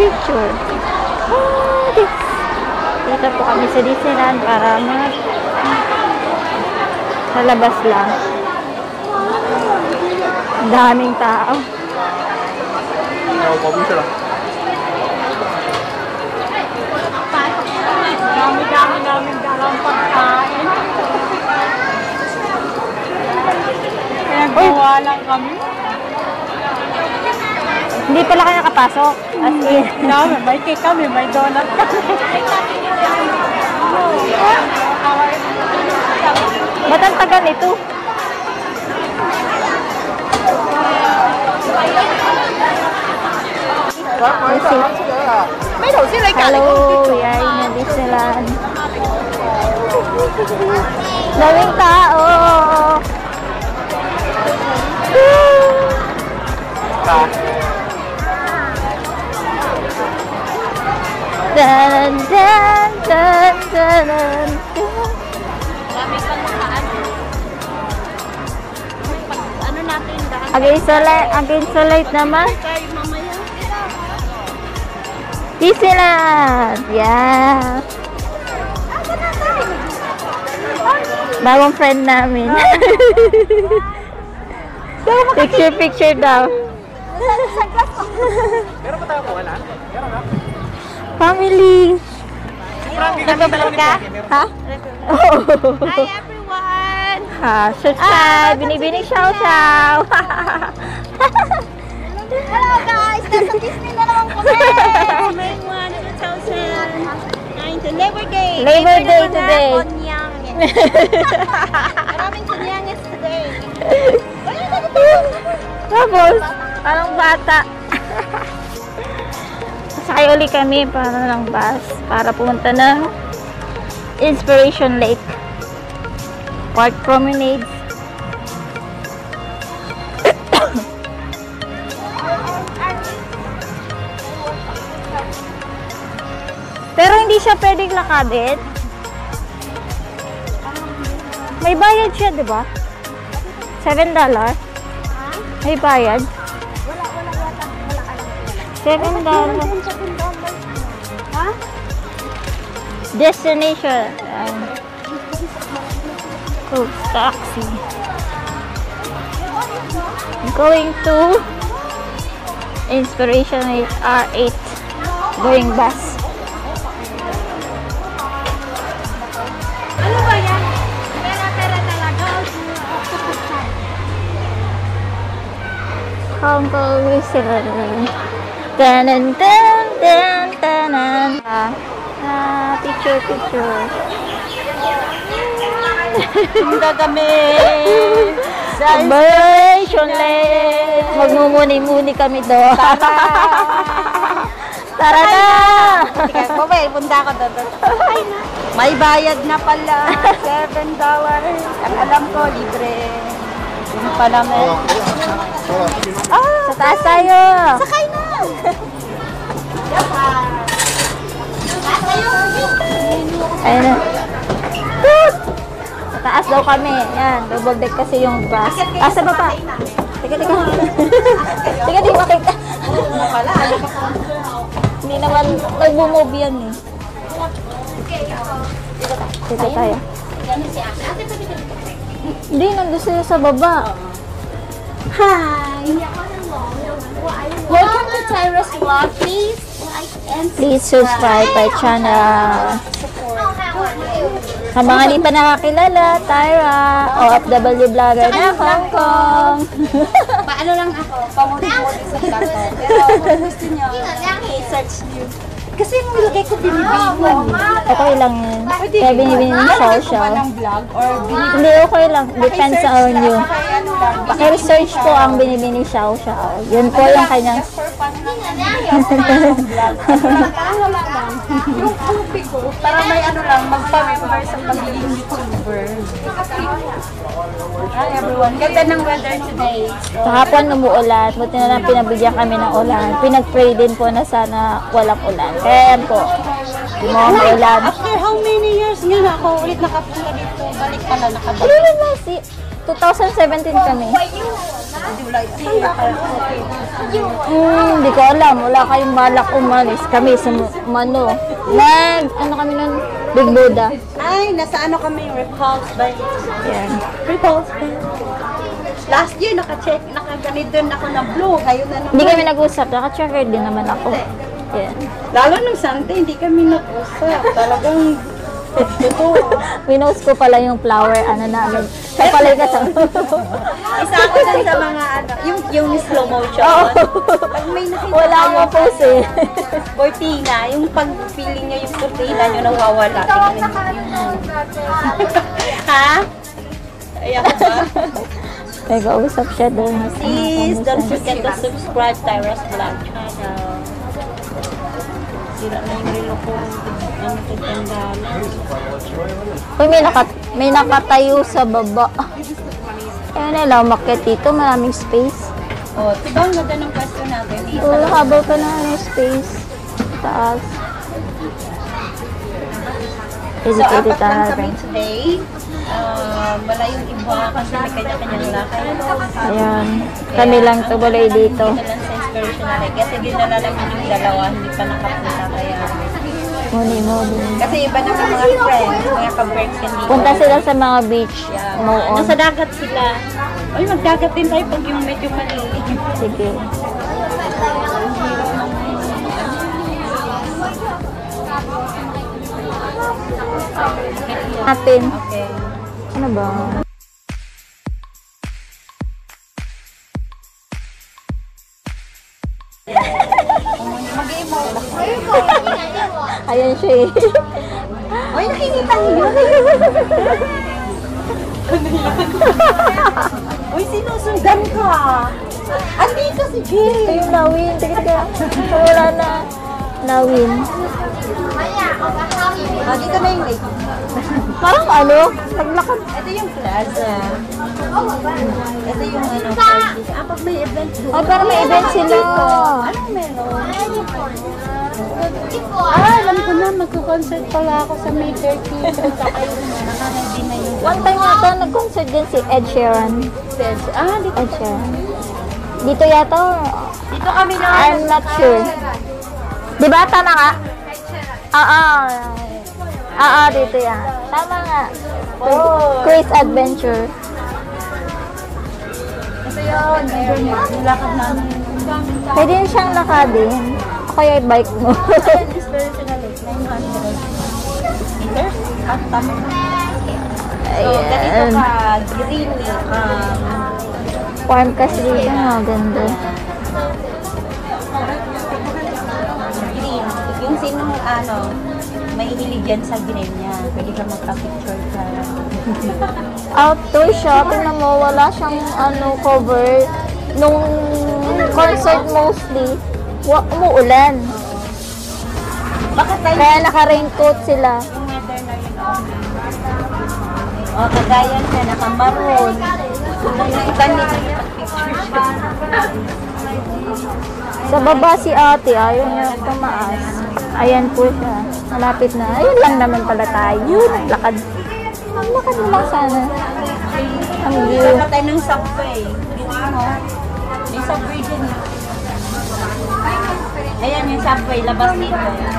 picture. Oh, dito po kami sa Disneyland para sa labas lang. Ang daming tao. Dami-dami namin dalang pagkain. Kaya gawa lang kami. Hindi pala kayo nakapasok. As in. Dami, may cake kami, may donut kami. Ba't ang tagal nito? Hello, we are in Disneyland. Daming tao. Dan dan dan dan. Ano natin daan? Against the light naman. Disneyland! Yeah! Bagong friend namin. Picture daw. Meron ba tayo wala? Family! Nagbablog ka? Ha? Oh. Hi everyone! Ha, subscribe! Binibining chow-chow! Hello guys! Nasa Disney na naman kami! May 1,009 Labor Day! Labor Day today! Maraming kunyangis today! Tapos, parang bata. Sakay uli kami para ng bus para pumunta ng Inspirational Lake Park Promenade. Pero hindi siya pwedeng lakadin. May bayad siya, di ba? $7? May bayad? $7. Ha? Destination. Oh, taxi. Going to Inspirational R8. Going bus. Ano ba yan? Pera talaga. Hongkong Im. Tanan tan tan tanan. Picture. Punta kami sa Inspiration Lake. Magmumuni-muni kami doon. Tara na! Babay, punta ako doon. May bayad na pala. $7. Ang alam ko, libre. Yung pa namin. Sa taas tayo! Sakay na! Ayun na. Toot! Sa taas daw kami. Yan, double deck kasi yung bus. Sa baba. Teka. Teka, di makita. Hindi naman nag-move yan eh. Dito tayo. Hindi, nandun sila sa baba. Hi! Welcome to Tayra's vlog. Please like and Please subscribe my channel. Sa mga hindi pa nakakilala, Tayra, OFW vlogger na Hong Kong. Paano lang ako? Pamuli-muli sa vlog ko. Pero kung gusto nyo, i-search nyo. Kasi yung nilagay ko binibinuan. Okay lang yun. Kaya binibini ni Xiao Xiao. Vlog or Hindi, okay lang. Depends on you. Paki-research po ang binibini ni Xiao Xiao. Yun po yung kanyang... Yung pupi ko, para may ano lang, mag-member sa pagiging YouTuber. Hi everyone, ganda ng weather today. Kahapon umuulan. Buti na lang pinabigyan kami ng ulan. Pinag-pray din po na sana walang ulan. Kaya yan po. Hindi mo umuulan. After how many years nga na ako ulit nakapunta dito? Balik pala, nakabalik. Ano naman si... 2017 kami. July. Hindi ko alam. Wala kayong balak umalis. Kami sa ano kami nun? Big Buddha. Ay, nasa ano kami? Repulse ba? Yan. Repulse ba? Last year, nakaganito ako na blue. Ngayon na naman. Hindi kami nag-usap. Naka-checker din naman ako. Yan. Lalo nung Sunday, hindi kami nag-usap. Talagang totoo. Winos ko pala yung flower, ano namin. Siya pala yung kasama. Isa ako dun sa mga ano, yung slow motion. Pag may nakita Wala akong pose eh. Cortina, yung pag-feeling niya yung cortina nyo nawawala. Tingnan niyo yun. Ha? Ayan ba? May kausap siya doon. Please, don't forget to subscribe Tayra's vlog channel. Sira na yung relo ko. Ano ko tandaan. Uy, may nakatayo sa baba. Ayun nila, umakyat dito. Maraming space. Oh, diba ang ganda ng pwesto natin? Habang pa na yung space. Taas. So, Educated apat lang kami tayo. today. Wala yung iba kasi may kanya-kanyang lakay. Ayan. Kami lang tuloy dito. Dito lang sa Inspirational Lake. Kasi dinala lang yung dalawa, hindi pa nakapunta kaya. Muni. Kasi iba naman mga friends, mga ka-breaks hindi. Punta sila sa mga beach. Yeah. Nasa dagat sila. Uy, magdagat din tayo pag yung medyo malilim. Sige. Natin. Okay. Ano ba? Mag-emote. Ayan siya eh. Uy, nakikita niyo. Uy, sinusundan ka. Andito si Jill. Ito yung Nawin. Teka. Wala na. Nawin. Dito na yung lake. Parang ano? Naglakad. Ito yung plaza. Ito yung ano, party. Pag may event doon. Ay, parang may event sila. Anong meron? Alam ko na, magko-concert pala ako sa May 30. Nakaready na yung... One time yata nag-concert din si Ed Sheeran. Dito. Ed Sheeran. Dito yata. Dito kami na. I'm not sure. Diba? Tama nga? Dito yan. Tama nga. Chris Adventure. Ito yun. Nilakad namin. Pwede yun siyang lakadin. O kaya bike mo. Inspirational Lake, 900 meters. At tama. So, ganito Ayan. ka, greeny. Farm kasi dito. Ganda. Green. Yung sinong may hilig dyan sa green niya. Pwede ka magpa-picture ka. Outdoor siya. Tingnan mo, wala siyang cover. Nung concert mostly, umuulan. Bakit tayo? Kaya naka-raincoat sila. Yung weather na yun. O, kagaya niya, naka-maroon. Nakikita niya picture siya. Sa baba si ate, ayaw niya tumaas. Ayan po siya. Malapit na. Ayun lang naman pala tayo. Lakad. Lakad mo lang sana. Ang view. Saka tayo ng subway. May subway dyan. Ayan yung subway, labas dito.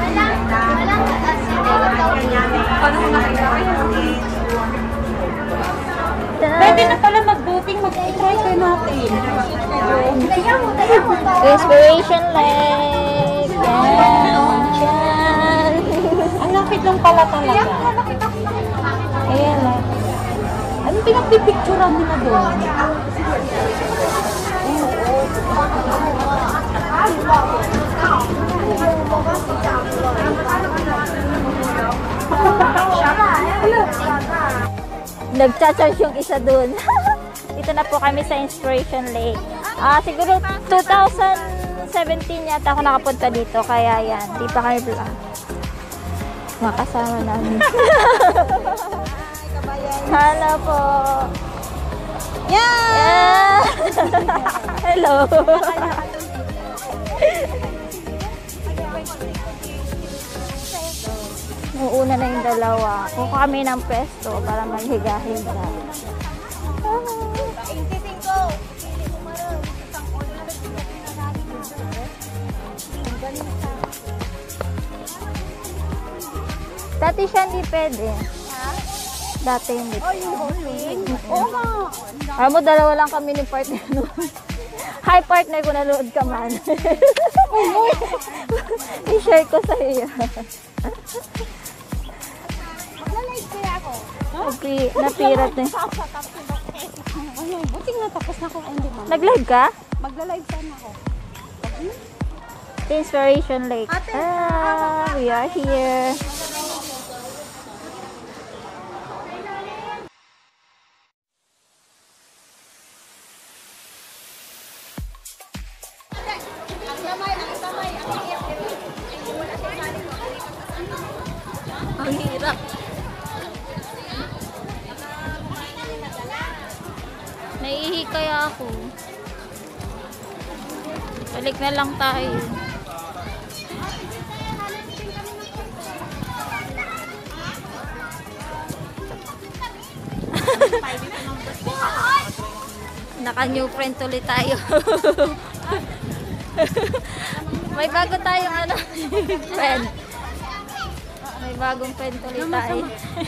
Pwede na pala mag-boating, mag-try kayo natin. Inspiration Lake. Yan. Ang lapit lang pala talaga. Ayan o. Anong pinagpipicturean nila doon? Nagcha-charge yung isa dun. Dito na po kami sa Inspiration Lake. Siguro 2017 yata ako nakapunta dito. Kaya yan, di pa kami makasama namin. Hello po. Yeah! Hello. Uuna na yung dalawa. Kuha kami ng pwesto para maghiga-higa. Dati siya hindi pwede. Dati hindi. Oh, yung holding? Oo nga. Alam mo, dalawa lang kami ni partner noon. Hi partner, kung nanood ka man. I-share ko sa iyo. Magla-live kaya ako. Napirat na. Ano, buting natapos na ako. Hindi man. Nag-live ka? Magla-live sana ako. Inspirational Lake. We are here. Ang hirap. Naiihi kaya ako. Balik na lang tayo. Naka-new friend ulit tayo. May bago tayong ano, friend. May bagong friend ulit tayo.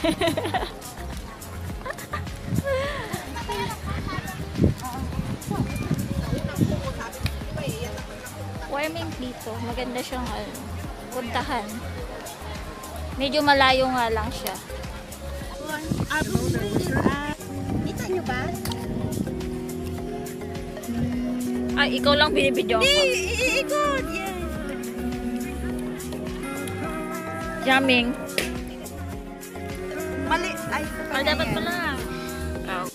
Warming dito. Maganda siyang puntahan. Medyo malayo nga lang siya. Kita nyo ba? Ay, ikaw lang binibidyo ko. Iikot! Yes! Jamming. Mali! Ay, Dapat pala. Oh.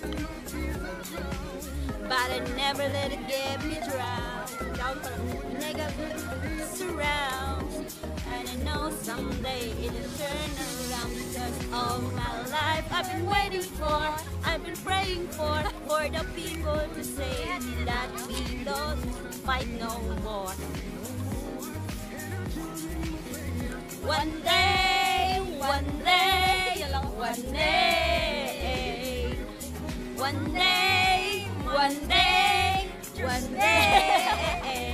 But I never let it get me drowned. Down for negative surrounds. And I know someday it'll turn around. Because all my life I've been waiting for, I've been praying for the people to say that we don't fight no more. One day, one day, one day, one day, one day, one day.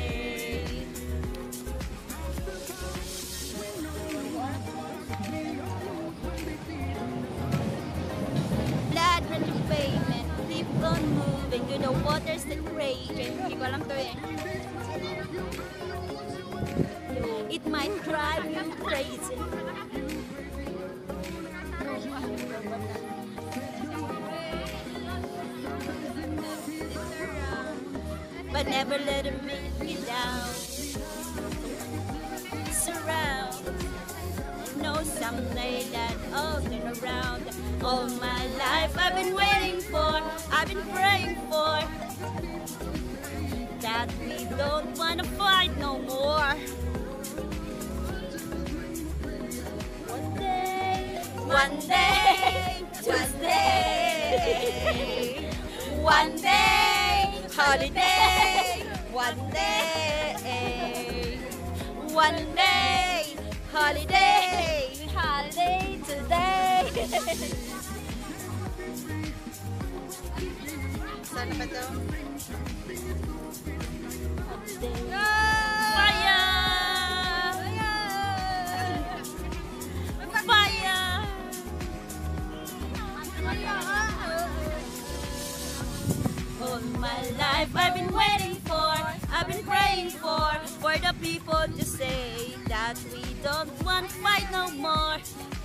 Blood running pavement, keep on moving to the waters that rage. Hindi ko alam to eh. It might drive you crazy. But never let it make me down. Surround. Know someday that I'll turn around. All my life I've been waiting for, I've been praying for, that we don't wanna fight no more. One day, Tuesday, one day, holiday, one day, one day, holiday, holiday today. Saan ba to? Fire! Fire! All my life I've been waiting for, I've been praying for the people to say that we don't want to fight no more.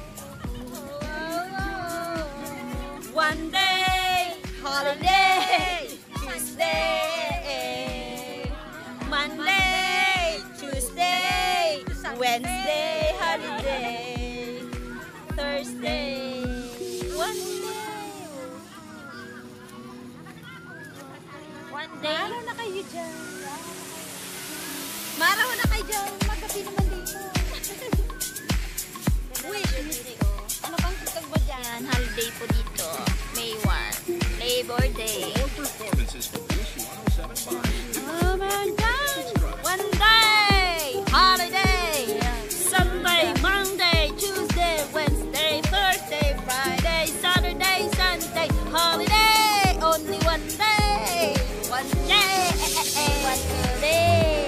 One day, holiday, Tuesday, Monday, Tuesday, Wednesday, holiday, Thursday, one day. Maraw na kayo dyan. Maraw na kayo dyan. Magabi naman dito. Wish. Ano bang tutag ba dyan? Holiday po dito. May 1. Labor Day. Oh my God! One day! Holiday! Sunday, Monday, Tuesday, Wednesday, Thursday, Friday, Saturday, Sunday, holiday! Only one day! One day! One day!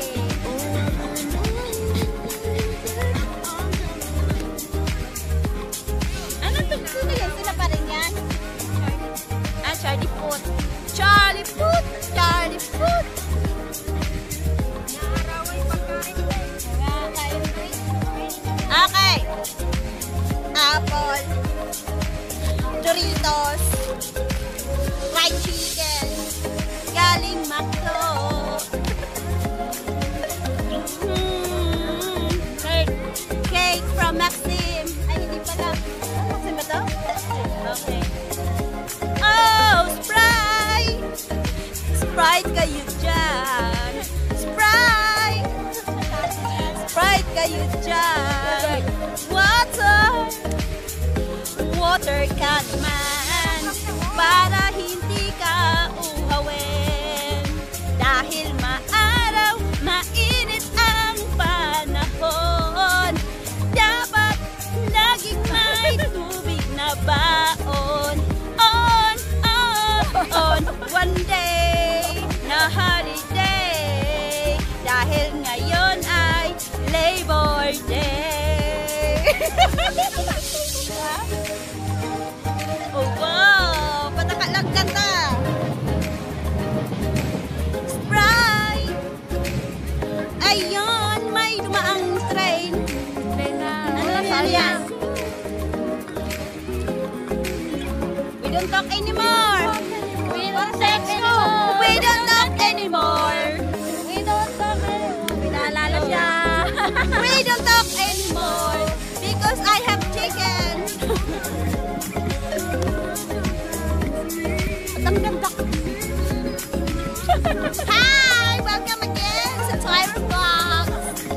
Doritos, fried chicken, galing McDo. Cake from Maxim. Ay, hindi pala. Maxim ba to? Okay. Oh, Sprite! Sprite kayo dyan. Sprite! Sprite kayo dyan. Water! Water ka naman para hindi ka uhawin. Dahil maaraw, mainit ang panahon. Dapat laging may tubig na baon. On one day na holiday. Dahil ngayon ay Labor Day. Oh wow! Pataka lang kanta. Sprite! Ayun, may dumaang train. Ano yan? We don't talk anymore. We don't talk anymore. We don't talk anymore. We don't talk anymore. Pinaalala siya. We don't talk anymore because I have chicken. Ang ganda. Hi! Welcome again sa Tayra Vlog.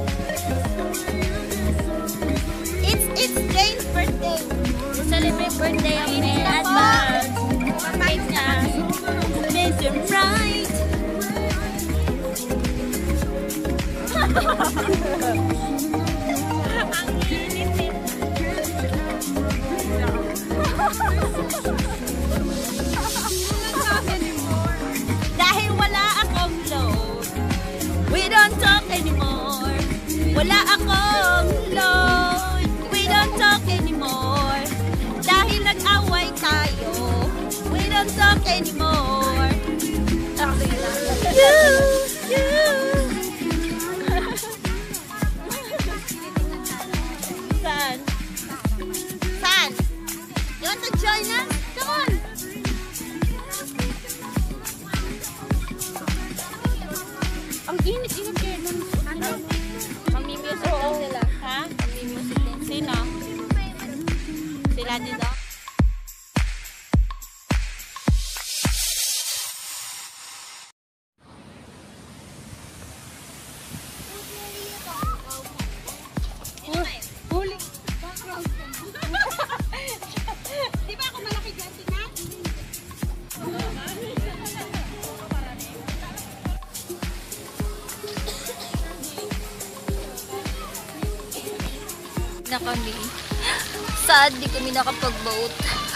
It's Jane's birthday. Celebrate birthday in advance. Right now. Mr. Right. Ang init. Dahil wala akong load, we don't talk anymore. Wala akong load, we don't talk anymore. Dahil nag-away tayo, we don't talk anymore. Saan? Saan? You want to join us? Come on! Ang init-init kayo nun. Ano? Mami-music daw sila. Ha? Mami-music din. Sino? Sila dito? Huli. Di ba ako malaki dyan? Tingnan? Na kami. Sad, di kami nakapag-boat.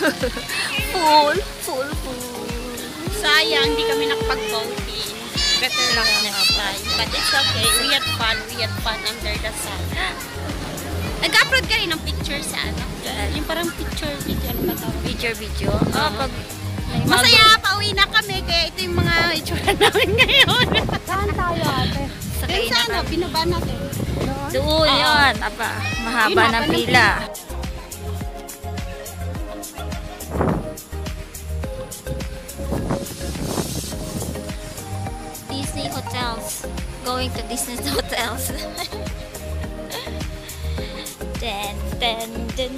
Full. Sayang, di kami nakapag-boating. Better luck next time. But it's okay. We had fun under the sun. Nag-upload ka rin ng picture sa ano? Yung parang picture video. Ano ba tawag? Video. Pag Masaya, pauwi na kami. Kaya ito yung mga itsura namin ngayon. Saan tayo ate? sakay na Sana, binaba natin. doon yun. Apa, mahaba ng pila. Disney hotels. Going to Disney hotels. Dun.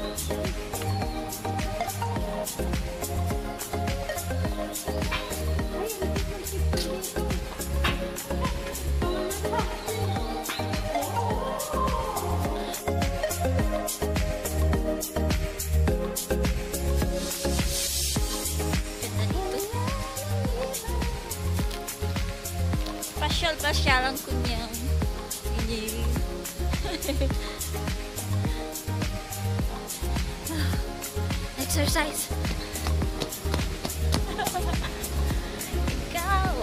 Pasyal ang kunyang. Exercise. Ikaw.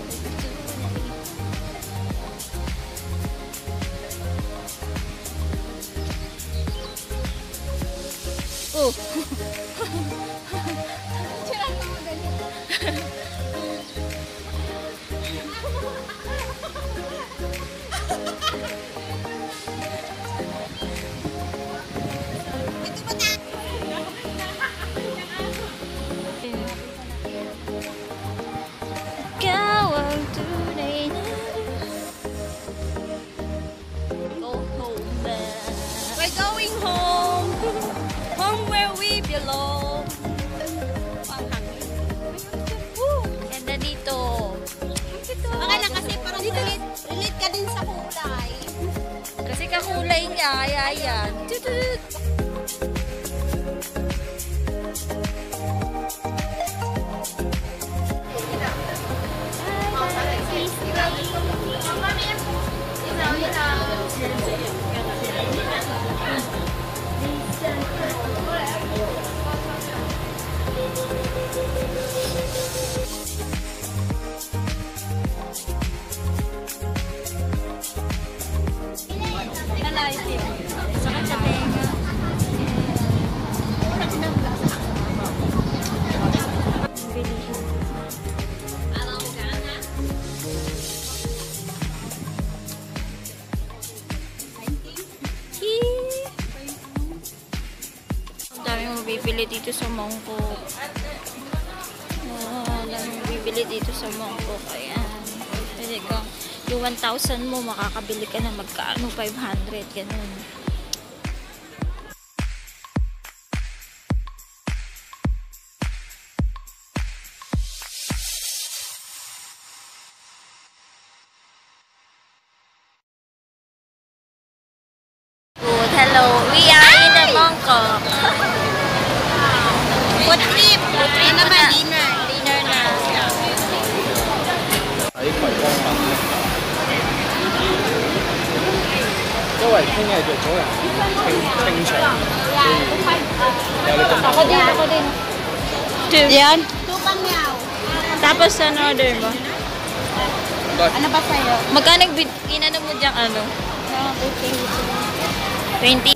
Oh. where we belong. Ganda dito. Okay lang kasi parang relate ka din sa kulay. Kasi kakulay niya, yan. Tutut. Sakit sa tenga. Ang daming mabibili dito sa Mongkok. Ang daming mabibili dito sa Mongkok. Ayan. Pwede kang yung 1,000 mo, makakabili ka na magkaano, 500, ganun. Good, hello. We are in the Mongkok. Food trip. Food trip Ano na. naman, dinner. Dinner na. 喺葵芳品咧，周圍傾係做咗人清場，有你咁 Ako din, ako din. Yan. Tukang yaw. Tapos ano order mo? Ano ba sa'yo? Magkano inano mo diyang ano? 20.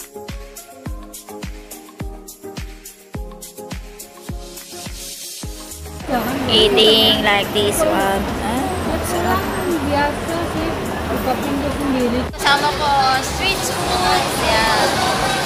Eating like this one. Sarap. Kasama ko street foods. Yan.